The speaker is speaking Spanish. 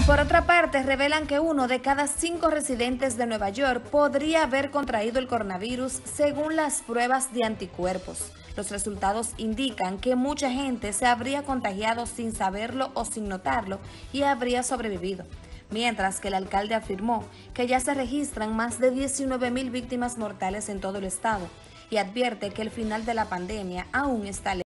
Por otra parte, revelan que 1 de cada 5 residentes de Nueva York podría haber contraído el coronavirus según las pruebas de anticuerpos. Los resultados indican que mucha gente se habría contagiado sin saberlo o sin notarlo y habría sobrevivido. Mientras que el alcalde afirmó que ya se registran más de 19,000 víctimas mortales en todo el estado y advierte que el final de la pandemia aún está lejos.